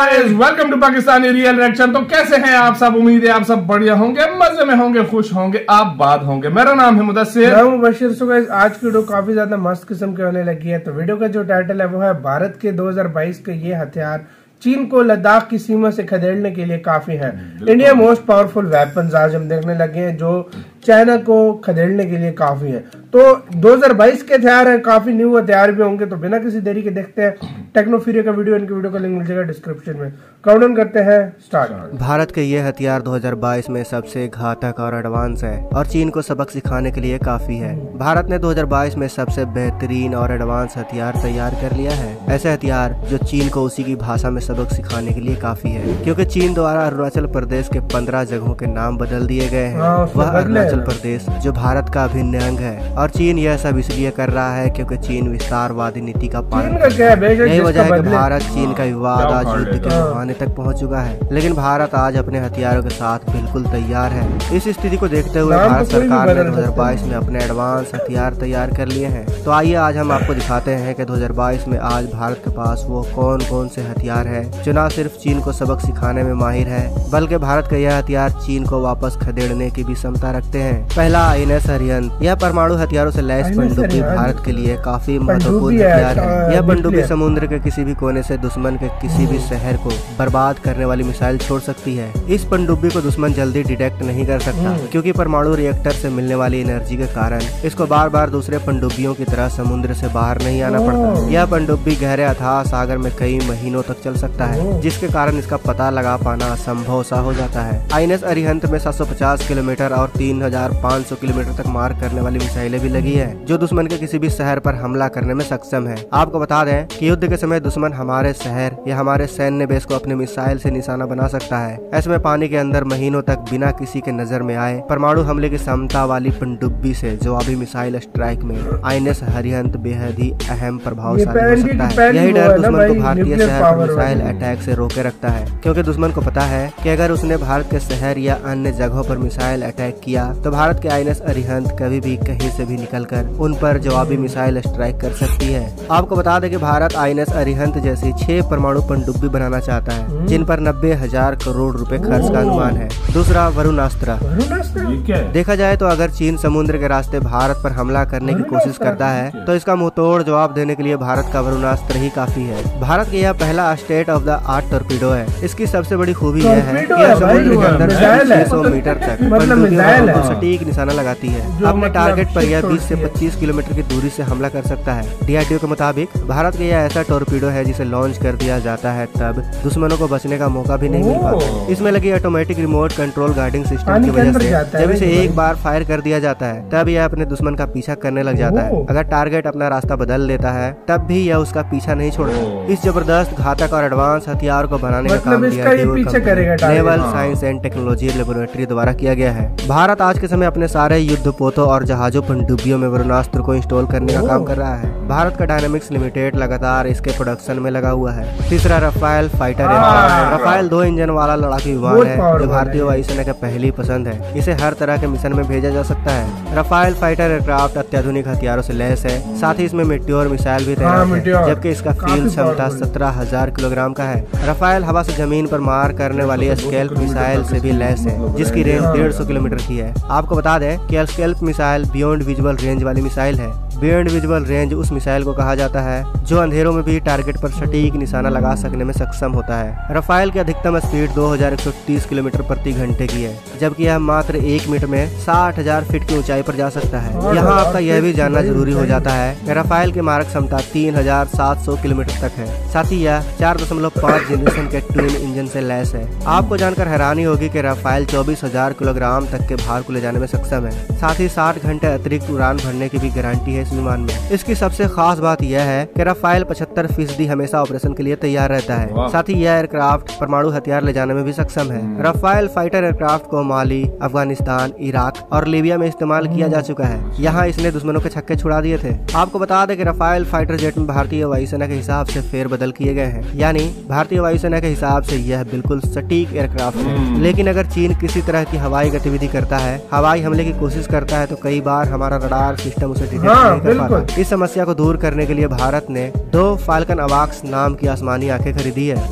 Guys, welcome to Pakistani real reaction. तो कैसे हैं आप सब? उम्मीद है आप सब बढ़िया होंगे, मजे में होंगे, खुश होंगे, आप बात होंगे। मेरा नाम है मुदस्सिर, मैं हूं बशीर। सो गाइस, आज की वीडियो काफी ज्यादा मस्त किस्म की होने लगी है। तो वीडियो का जो टाइटल है वो है भारत के 2022 के ये हथियार चीन को लद्दाख की सीमा से खदेड़ने के लिए काफी है। इंडिया मोस्ट पावरफुल वेपन्स आज हम देखने लगे हैं जो चाइना को खदेड़ने के लिए काफी है। तो 2022 के हथियार है, काफी न्यू हथियार भी होंगे। तो बिना किसी देरी के देखते हैं टेक्नोफीरिया का वीडियो। इनकी वीडियो का लिंक मिल जाएगा डिस्क्रिप्शन में। काउंटडाउन करते हैं, स्टार्ट। भारत के ये हथियार 2022 में सबसे घातक और एडवांस है और चीन को सबक सिखाने के लिए काफी है। भारत ने 2022 में सबसे बेहतरीन और एडवांस हथियार तैयार कर लिया है। ऐसे हथियार जो चीन को उसी की भाषा में सबक सिखाने के लिए काफी है, क्योंकि चीन द्वारा अरुणाचल प्रदेश के 15 जगहों के नाम बदल दिए गए हैं। वह अरुणाचल प्रदेश जो भारत का अभिन्न अंग है, और चीन यह सब इसलिए कर रहा है क्योंकि चीन विस्तारवादी नीति का पालन यही वजह है कि भारत चीन का विवाद आज युद्ध के मुहाने तक पहुंच चुका है। लेकिन भारत आज अपने हथियारों के साथ बिल्कुल तैयार है। इस स्थिति को देखते हुए भारत सरकार ने 2022 में अपने एडवांस हथियार तैयार कर लिए हैं। तो आइए आज हम आपको दिखाते हैं कि 2022 में आज भारत के पास वो कौन कौन से हथियार है जो न सिर्फ चीन को सबक सिखाने में माहिर है, बल्कि भारत का यह हथियार चीन को वापस खदेड़ने की भी क्षमता रखते हैं। पहला INS अरिहंत। यह परमाणु हथियारों से लैस पनडुब्बी भारत के लिए काफी महत्वपूर्ण हथियार है। यह पनडुब्बी समुद्र के किसी भी कोने से दुश्मन के किसी भी शहर को बर्बाद करने वाली मिसाइल छोड़ सकती है। इस पनडुब्बी को दुश्मन जल्दी डिटेक्ट नहीं कर सकता, क्योंकि परमाणु रिएक्टर से मिलने वाली एनर्जी के कारण इसको बार बार दूसरे पनडुब्बियों की तरह समुद्र से बाहर नहीं आना पड़ता। यह पनडुब्बी गहरे अथाह सागर में कई महीनों तक चल सकता है, जिसके कारण इसका पता लगा पाना असंभव सा हो जाता है। INS अरिहंत में 750 किलोमीटर और 3500 किलोमीटर तक मार करने वाली मिसाइलें भी लगी है, जो दुश्मन के किसी भी शहर पर हमला करने में सक्षम है। आपको बता दें कि युद्ध के समय दुश्मन हमारे शहर या हमारे सैन्य बेस को अपने मिसाइल से निशाना बना सकता है। ऐसे में पानी के अंदर महीनों तक बिना किसी के नजर में आए परमाणु हमले की क्षमता वाली पनडुब्बी से जवाबी मिसाइल स्ट्राइक में INS अरिहंत बेहद ही अहम प्रभावशाली हो सकता है। यही डर दुश्मन को भारतीय शहर पर मिसाइल अटैक से रोके रखता है, क्योंकि दुश्मन को पता है कि अगर उसने भारत के शहर या अन्य जगहों पर मिसाइल अटैक किया तो भारत के INS अरिहंत कभी भी कहीं से भी निकलकर उन पर जवाबी मिसाइल स्ट्राइक कर सकती है। आपको बता दें कि भारत INS अरिहंत जैसी 6 परमाणु पनडुब्बी बनाना चाहता है, जिन पर 90,000 करोड़ रुपए खर्च का अनुमान है। दूसरा वरुणास्त्र। देखा जाए तो अगर चीन समुद्र के रास्ते भारत पर हमला करने की कोशिश करता है तो इसका मुंहतोड़ जवाब देने के लिए भारत का वरुणास्त्र ही काफी है। भारत का यह पहला state of the art torpedo है। इसकी सबसे बड़ी खूबी यह है कि यह समुद्र के अंदर 600 मीटर तक पनडुब्बियों को सटीक निशाना लगाती है। अपने टारगेट पर यह 20 से 25 किलोमीटर की दूरी से हमला कर सकता है। DRDO के मुताबिक भारत का यह ऐसा टॉर्पीडो है जिसे लॉन्च कर दिया जाता है तब दुश्मनों को बचने का मौका भी नहीं मिल पाता। इसमें लगी automatic remote control guiding system की वजह से जब इसे एक बार फायर कर दिया जाता है तब यह अपने दुश्मन का पीछा करने लग जाता है। अगर टारगेट अपना रास्ता बदल देता है तब भी यह उसका पीछा नहीं छोड़ता। इस जबरदस्त घातक और एडवांस हथियार को बनाने का काम naval science and technology laboratory द्वारा किया गया है। भारत आज के समय अपने सारे युद्धपोतों और जहाजों पनडुब्बियों में वरुणास्त्र को इंस्टॉल करने का काम कर रहा है। भारत का डायनामिक्स लिमिटेड लगातार इसके प्रोडक्शन में लगा हुआ है। तीसरा Rafale fighter aircraft. Rafale 2 engine वाला लड़ाकू विमान है जो भारतीय वायुसेना की पहली पसंद है। इसे हर तरह के मिशन में भेजा जा सकता है। रफाल फाइटर एयरक्राफ्ट अत्याधुनिक हथियारों से लैस है, साथ ही इसमें मेटियोर मिसाइल भी तैनात है, जबकि इसका फील्ड क्षमता 17,000 किलोग्राम का है। रफाल हवा से जमीन पर मार करने वाली स्कैल्प मिसाइल से भी लैस है, जिसकी रेंज 150 किलोमीटर की है। आपको बता दें कि SCALP missile beyond visual range वाली मिसाइल है। बियॉन्ड विजुअल रेंज उस मिसाइल को कहा जाता है जो अंधेरों में भी टारगेट पर सटीक निशाना लगा सकने में सक्षम होता है। रफाल की अधिकतम स्पीड 2130 किलोमीटर प्रति घंटे की है, जबकि यह मात्र 1 मिनट में 60,000 फीट की ऊंचाई पर जा सकता है। यहाँ आपका यह भी जानना जरूरी हो जाता है कि रफाल की मारक क्षमता 3700 किलोमीटर तक है। साथ ही यह 4.5 जनरेशन के ट्विन इंजन से लैस है। आपको जानकर हैरानी होगी कि रफाल 24,000 किलोग्राम तक के भार को ले जाने में सक्षम है। साथ ही 60 घंटे अतिरिक्त उड़ान भरने की भी गारंटी है इस विमान में। इसकी सबसे खास बात यह है कि रफाल 75% हमेशा ऑपरेशन के लिए तैयार रहता है। साथ ही यह एयरक्राफ्ट परमाणु हथियार ले जाने में भी सक्षम है। रफाल फाइटर एयरक्राफ्ट को माली, अफगानिस्तान, इराक और लीबिया में इस्तेमाल किया जा चुका है। यहाँ इसने दुश्मनों के छक्के छुड़ा दिए थे। आपको बता दें कि रफाल फाइटर जेट में भारतीय वायुसेना के हिसाब से फेरबदल किए गए हैं, यानी भारतीय वायुसेना के हिसाब से यह बिल्कुल सटीक एयरक्राफ्ट है। लेकिन अगर चीन किसी तरह की हवाई गतिविधि करता है, हवाई हमले की कोशिश करता है, तो कई बार हमारा रडार सिस्टम उसे डिटेक्ट नहीं कर पाता। इस समस्या को दूर करने के लिए भारत ने 2 फाल्कन अवाक्स नाम की आसमानी आंखें खरीदी है।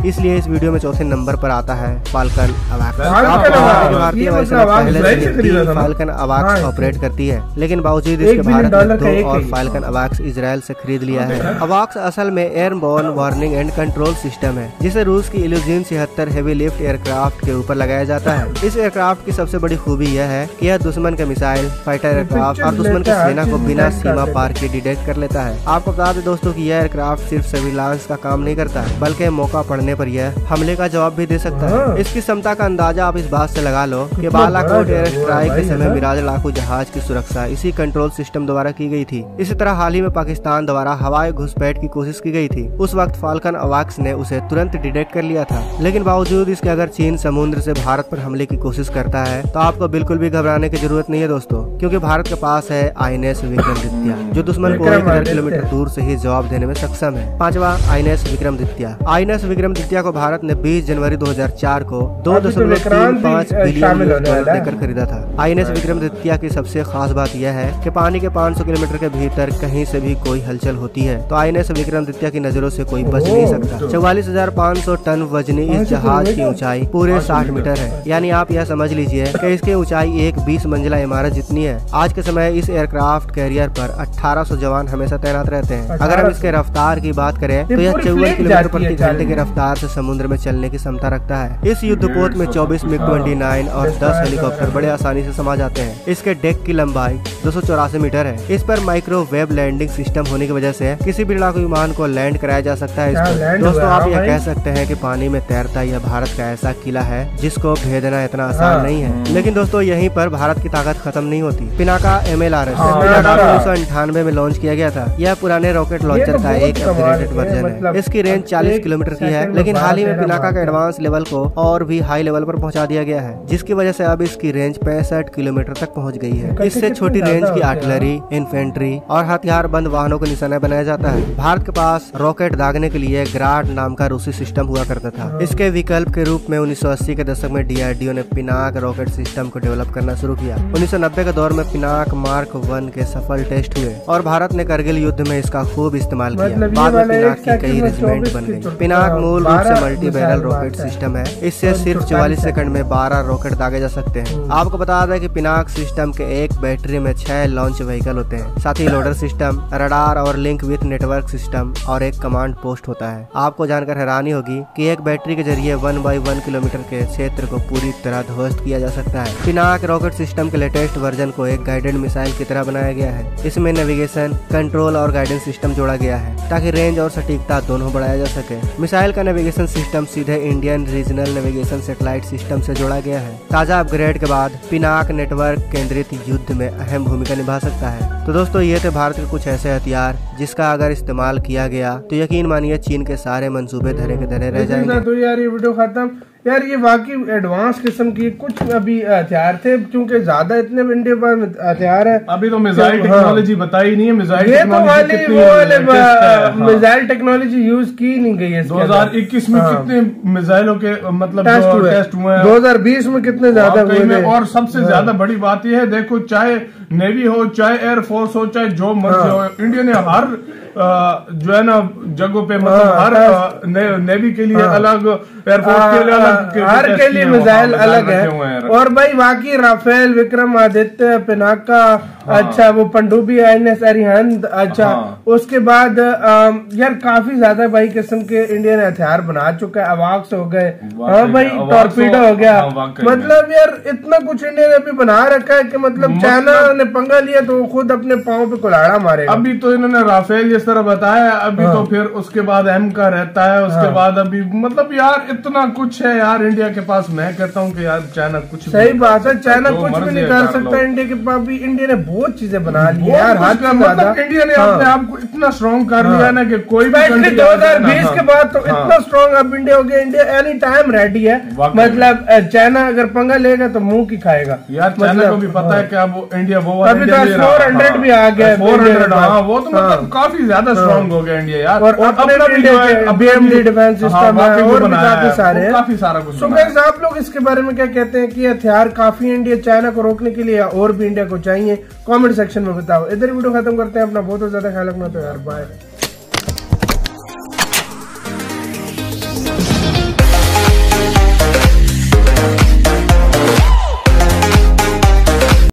इसलिए इस वीडियो में चौथे नंबर पर आता है फाल्कन अवैक्स। भारतीय वायुसेना पहले से फाल्कन अवैक्स ऑपरेट करती है, लेकिन बावजूद इसके भारत ने 2 और फाल्कन अवैक्स इजराइल से खरीद लिया है। अवैक्स असल में airborne warning and control system है, जिसे रूस की इल्यूजिन 76 हेवी लिफ्ट एयरक्राफ्ट के ऊपर लगाया जाता है। इस एयरक्राफ्ट की सबसे बड़ी खूबी यह है कि यह दुश्मन के मिसाइल, फाइटर एयरक्राफ्ट और दुश्मन की सेना को बिना सीमा पार के डिटेक्ट कर लेता है। आपको बता दें दोस्तों कि यह एयरक्राफ्ट सिर्फ सर्विलांस का काम नहीं करता, बल्कि मौका पड़ने पर यह हमले का जवाब भी दे सकता है। इसकी क्षमता का अंदाजा आप इस बात से लगा लो कि बालाकोट एयर स्ट्राइक के समय मिराज लड़ाकू जहाज की सुरक्षा इसी कंट्रोल सिस्टम द्वारा की गई थी। इसी तरह हाल ही में पाकिस्तान द्वारा हवाई घुसपैठ की कोशिश की गई थी। उस वक्त फाल्कन अवैक्स ने उसे तुरंत डिटेक्ट कर लिया था, लेकिन बावजूद इसके अगर चीन समुद्र से भारत पर हमले की कोशिश करता है तो आपको बिल्कुल भी घबराने की जरूरत नहीं है दोस्तों, क्योंकि भारत के पास है INS विक्रमादित्य, जो दुश्मन को 1000 किलोमीटर दूर से ही जवाब देने में सक्षम है। 5वां INS विक्रमादित्य। INS विक्रमादित्य को भारत ने 20 जनवरी 2004 को 2.35 बिलियन डॉलर देकर खरीदा था। INS विक्रमादित्य की सबसे खास बात यह है कि पानी के 500 किलोमीटर के भीतर कहीं से भी कोई हलचल होती है तो INS विक्रमादित्य की नजरों से कोई बच नहीं सकता। 44,500 टन वजनी इस जहाज की ऊंचाई पूरे 60 मीटर है, यानी आप यह समझ लीजिए कि इसकी ऊंचाई एक 20 मंजिला इमारत जितनी है। आज के समय इस एयरक्राफ्ट कैरियर पर 1800 जवान हमेशा तैनात रहते हैं। अगर हम इसके रफ्तार की बात करें तो यह 54 किलोमीटर प्रति घंटे की रफ्तार से समुद्र में चलने की क्षमता रखता है। इस युद्धपोत में 24 MiG-29 और 10 हेलीकॉप्टर बड़े आसानी से समा जाते हैं। इसके डेक की लंबाई 284 मीटर है। इस पर माइक्रोवेव लैंडिंग सिस्टम होने की वजह से किसी भी लड़ाकू विमान को लैंड कराया जा सकता है। दोस्तों आप यह कह सकते हैं कि पानी में तैरता यह भारत का ऐसा किला है जिसको भेदना इतना आसान नहीं है। लेकिन दोस्तों यहीं पर भारत की ताकत खत्म नहीं होती। पिनाका MLRS 1998 में लॉन्च किया गया था। यह पुराने रॉकेट लॉन्चर का एक अपग्रेडेड वर्जन है। इसकी रेंज 40 किलोमीटर की है, लेकिन हाल ही में पिनाका के एडवांस लेवल को और भी हाई लेवल पर पहुंचा दिया गया है, जिसकी वजह से अब इसकी रेंज 65 किलोमीटर तक पहुंच गई है। इससे छोटी रेंज की आर्टिलरी, इन्फेंट्री और हथियार बंद वाहनों को निशाना बनाया जाता है। भारत के पास रॉकेट दागने के लिए ग्राड नाम का रूसी सिस्टम हुआ करता था। इसके विकल्प के रूप में 1980 के दशक में DRDO ने पिनाक रॉकेट सिस्टम को डेवलप करना शुरू किया। 1990 के दौर में पिनाक Mark 1 के सफल टेस्ट हुए और भारत ने करगिल युद्ध में इसका खूब इस्तेमाल किया। बाद में पिनाक की कई रेजिमेंट बन गई। पिनाक मूल रूप से मल्टी बैरल रॉकेट सिस्टम है। इससे सिर्फ 44 सेकंड में 12 रॉकेट दागे जा सकते हैं। आपको बता दें कि पिनाक सिस्टम के एक बैटरी में 6 लॉन्च व्हीकल होते हैं। साथ ही लोडर सिस्टम, रडार और लिंक विथ नेटवर्क सिस्टम और एक कमांड पोस्ट होता है। आपको जानकर हैरानी होगी कि एक बैटरी के जरिए 1/1 किलोमीटर के क्षेत्र को पूरी तरह ध्वस्त किया जा सकता है। पिनाक रॉकेट सिस्टम के लेटेस्ट वर्जन को एक गाइडेड मिसाइल की तरह बनाया गया है। इसमें नेविगेशन, कंट्रोल और गाइडेंस सिस्टम जोड़ा गया है ताकि रेंज और सटीकता दोनों बढ़ाया जा सके। मिसाइल का नेविगेशन सिस्टम सीधे Indian regional navigation satellite system से जोड़ा गया है। ताजा अपग्रेड के बाद पिनाक नेटवर्क केंद्रित युद्ध में अहम भूमिका निभा सकता है। तो दोस्तों ये थे भारत के कुछ ऐसे हथियार जिसका अगर इस्तेमाल किया गया तो यकीन मानिए चीन के सारे मंसूबे धरे के धरे रह जाएंगे। तो यार ये वीडियो खत्म। यार ये वाकई एडवांस किस्म की कुछ अभी हथियार थे, क्योंकि ज्यादा इतने इंडिया पर हथियार है। अभी तो मिसाइल टेक्नोलॉजी बताई नहीं है। मिसाइल मिसाइल टेक्नोलॉजी यूज की नहीं गई है। 2021 में कितने मिसाइलों के मतलब टेस्ट हुए हैं, 2020 में कितने ज्यादा हुए। और सबसे ज्यादा बड़ी बात यह है, देखो चाहे नेवी हो, चाहे एयरफोर्स हो, चाहे जो मर्जी हो, इंडिया ने हर जो है ना जगहों पे मतलब हर नेवी के लिए अलग, एयरफोर्स के लिए अलग, हर के लिए मिसाइल अलग है। और भाई बाकी राफेल, विक्रमादित्य, पिनाका, अच्छा वो पनडुब्बी, INS अरिहंत, अच्छा उसके बाद यार काफी ज्यादा भाई किस्म के इंडिया ने हथियार बना चुका है। अवाक्स हो गए, हाँ भाई टॉर्पीडो हो गया, मतलब यार इतना कुछ इंडिया ने अभी बना रखा है कि मतलब चाइना ने पंगा लिया तो खुद अपने पाँव पे कुल्हाड़ा मारेगा। अभी तो इन्होंने राफेल जिस तरह बताया, अभी तो फिर उसके बाद M का रहता है, उसके बाद अभी मतलब यार इतना कुछ है यार इंडिया के पास। मैं कहता हूँ कि यार चाइना कुछ, सही बात है, चाइना कुछ भी नहीं कर सकता इंडिया के पास भी। इंडिया ने बहुत चीजें बना ली यार, मतलब इंडिया ने अपने आप को इतना स्ट्रॉन्ग कर लिया ना कि कोई भी 2020 के बाद तो इतना स्ट्रॉन्ग अब इंडिया हो गया। इंडिया एनी टाइम रेडी है, मतलब चाइना अगर पंगा लेगा तो मुंह की खाएगा यार। चाइना को भी पता है कि अब इंडिया वो अभी 400 भी आ गया, 400, हाँ वो तो मतलब काफी ज्यादा स्ट्रॉन्ग हो गया इंडिया यार। और BMD डिफेंस सिस्टम है और भी काफी सारे हैं, काफी सारा कुछ। तो गाइस आप लोग इसके बारे में क्या कहते हैं कि हथियार काफी इंडिया चाइना को रोकने के लिए और भी इंडिया को चाहिए? कमेंट सेक्शन में बताओ। इधर वीडियो खत्म करते हैं। अपना बहुत ज्यादा ख्याल रखना। तो यार बाय।